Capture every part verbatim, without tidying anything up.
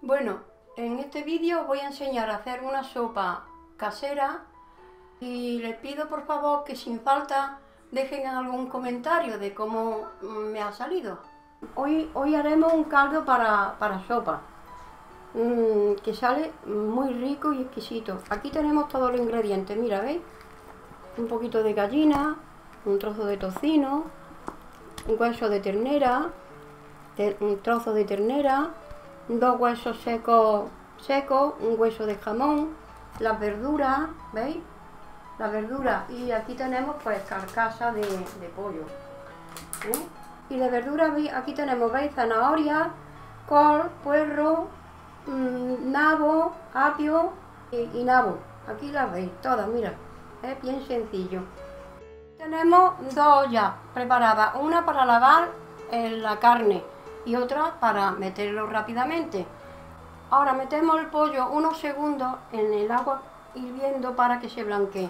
Bueno, en este vídeo os voy a enseñar a hacer una sopa casera y les pido por favor que sin falta dejen algún comentario de cómo me ha salido. Hoy, hoy haremos un caldo para, para sopa mmm, que sale muy rico y exquisito. Aquí tenemos todos los ingredientes, mira, ¿veis? Un poquito de gallina, un trozo de tocino, un hueso de ternera, un trozo de ternera, dos huesos secos, secos, un hueso de jamón, las verduras, ¿veis? Las verduras, y aquí tenemos pues carcasa de, de pollo, ¿eh? Y de verduras aquí tenemos, ¿veis? Zanahoria, col, puerro, mmm, nabo, apio y, y nabo. Aquí las veis todas, mira, es bien sencillo. Tenemos dos ollas preparadas, una para lavar eh, la carne y otra para meterlo rápidamente. Ahora metemos el pollo unos segundos en el agua hirviendo para que se blanquee.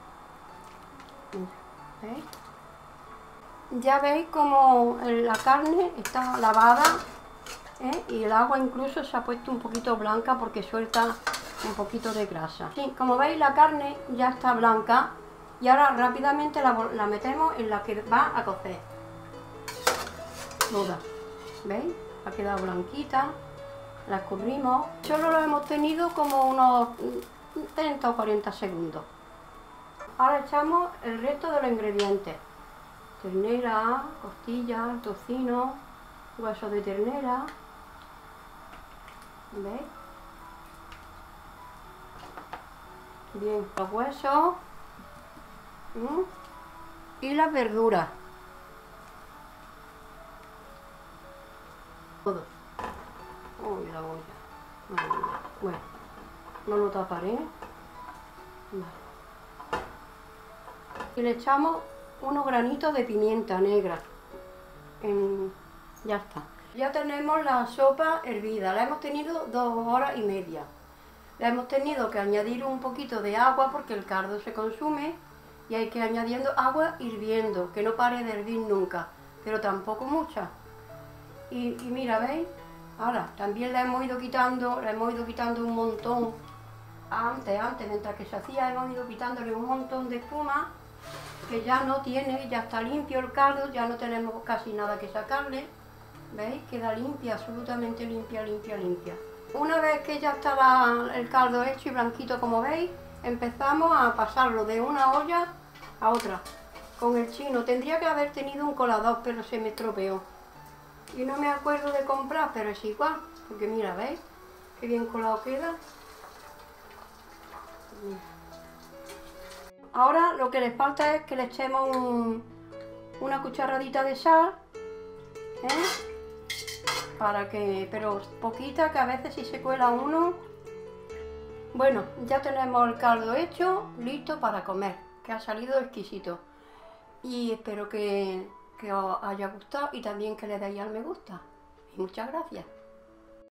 ¿Veis? Ya veis como la carne está lavada, ¿eh? Y el agua incluso se ha puesto un poquito blanca porque suelta un poquito de grasa. Sí, como veis la carne ya está blanca y ahora rápidamente la, la metemos en la que va a cocer. Toda. ¿Veis? Ha quedado blanquita, la escurrimos. Solo lo hemos tenido como unos treinta o cuarenta segundos. Ahora echamos el resto de los ingredientes. Ternera, costilla, tocino, hueso de ternera. ¿Veis? Bien, los huesos. ¿Mm? Y las verduras. Todo. Uy, la olla. Bueno, no lo taparé. Vale. Y le echamos unos granitos de pimienta negra. En... Ya está. Ya tenemos la sopa hervida. La hemos tenido dos horas y media. Le hemos tenido que añadir un poquito de agua porque el caldo se consume y hay que ir añadiendo agua hirviendo, que no pare de hervir nunca, pero tampoco mucha. Y, y mira, ¿veis? Ahora, también la hemos ido quitando, la hemos ido quitando un montón, antes, antes, mientras que se hacía, hemos ido quitándole un montón de espuma, que ya no tiene, ya está limpio el caldo, ya no tenemos casi nada que sacarle, ¿veis? Queda limpia, absolutamente limpia, limpia, limpia. Una vez que ya está la, el caldo hecho y blanquito como veis, empezamos a pasarlo de una olla a otra. Con el chino, tendría que haber tenido un colador, pero se me estropeó. Y no me acuerdo de comprar, pero es igual, porque mira, ¿veis? Qué bien colado queda. Ahora lo que les falta es que le echemos un, una cucharadita de sal, ¿eh? Para que, pero poquita, que a veces si se cuela uno. Bueno, ya tenemos el caldo hecho, listo para comer, que ha salido exquisito. Y espero que, que os haya gustado y también que le deis al me gusta. Y muchas gracias.